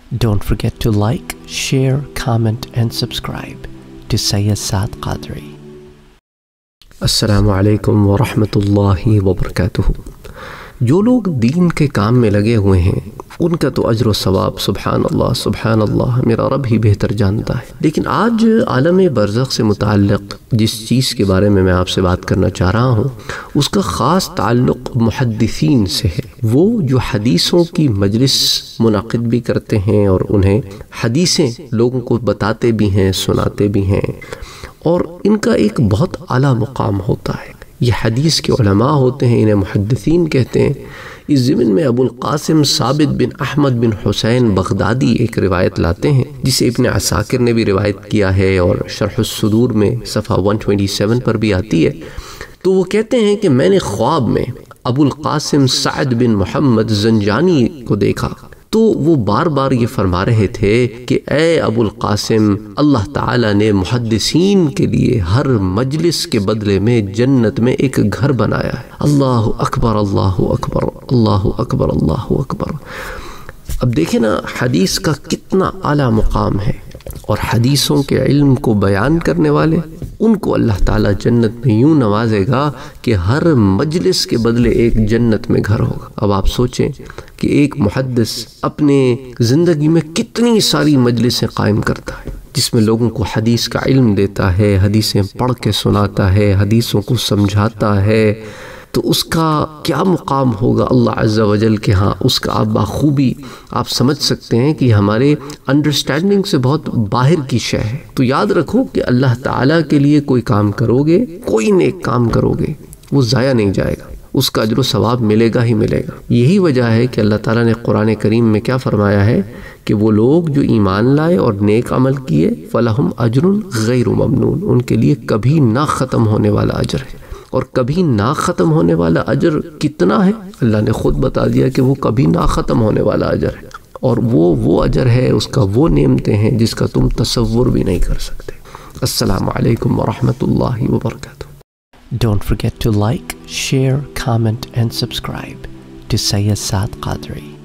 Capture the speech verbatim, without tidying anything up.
Don't forget to like, share, comment and subscribe to Syed Saad Qadri. السلام علیکم ورحمۃ اللہ وبرکاتہ۔ جو لوگ دین کے کام میں لگے ہوئے ہیں ان کا تو اجر و ثواب سبحان اللہ سبحان اللہ میرا رب ہی بہتر جانتا ہے، لیکن آج عالم برزخ سے متعلق جس چیز کے بارے میں میں آپ سے بات کرنا چاہ رہا ہوں اس کا خاص تعلق محدثین سے ہے، وہ جو حدیثوں کی مجلس منعقد بھی کرتے ہیں اور انہیں حدیثیں لوگوں کو بتاتے بھی ہیں، سناتے بھی ہیں، اور ان کا ایک بہت اعلیٰ مقام ہوتا ہے۔ یہ حدیث کے علماء ہوتے ہیں، انہیں محدثین کہتے ہیں۔ اس ضمن میں ابو القاسم ثابت بن احمد بن حسین بغدادی ایک روایت لاتے ہیں جسے ابن عساکر نے بھی روایت کیا ہے اور شرح الصدور میں صفحہ ایک سو سبائیس پر بھی آتی ہے۔ تو وہ کہتے ہیں کہ میں نے خواب میں ابو القاسم سعد بن محمد زنجانی کو دیکھا تو وہ بار بار یہ فرما رہے تھے کہ اے ابو القاسم، اللہ تعالیٰ نے محدثین کے لیے ہر مجلس کے بدلے میں جنت میں ایک گھر بنایا ہے۔ اللہ اکبر اللہ اکبر اللہ اکبر اللہ اکبر۔ اب دیکھیں نا حدیث کا کتنا اعلیٰ مقام ہے، اور حدیثوں کے علم کو بیان کرنے والے ان کو اللہ تعالیٰ جنت میں یوں نوازے گا کہ ہر مجلس کے بدلے ایک جنت میں گھر ہوگا۔ اب آپ سوچیں کہ ایک محدث اپنے زندگی میں کتنی ساری مجلسیں قائم کرتا ہے جس میں لوگوں کو حدیث کا علم دیتا ہے، حدیثیں پڑھ کے سناتا ہے، حدیثوں کو سمجھاتا ہے، تو اس کا کیا مقام ہوگا اللہ عز و جل کے ہاں۔ اس کا آپ بخوبی آپ سمجھ سکتے ہیں کہ ہمارے انڈرسٹینڈنگ سے بہت باہر کی شے ہے۔ تو یاد رکھو کہ اللہ تعالیٰ کے لیے کوئی کام کرو گے، کوئی نیک کام کرو گے، وہ ضائع نہیں جائے گا، اس کا اجر و ثواب ملے گا ہی ملے گا۔ یہی وجہ ہے کہ اللہ تعالیٰ نے قرآن کریم میں کیا فرمایا ہے کہ وہ لوگ جو ایمان لائے اور نیک عمل کیے فَلَهُمْ أَجْرٌ غَيْرُ مَمْنُونَ، ان کے لیے کبھی نہ ختم ہونے والا اجر ہے۔ اور کبھی نہ ختم ہونے والا اجر کتنا ہے اللہ نے خود بتا دیا کہ وہ کبھی نہ ختم ہونے والا اجر ہے، اور وہ وہ اجر ہے، اس کا وہ نعمتیں ہیں جس کا تم تصور بھی نہیں کر سکتے۔ السلام علیکم ورحمۃ اللہ وبرکاتہ۔ Don't forget to like, share, comment and subscribe to Syed Saad Qadri.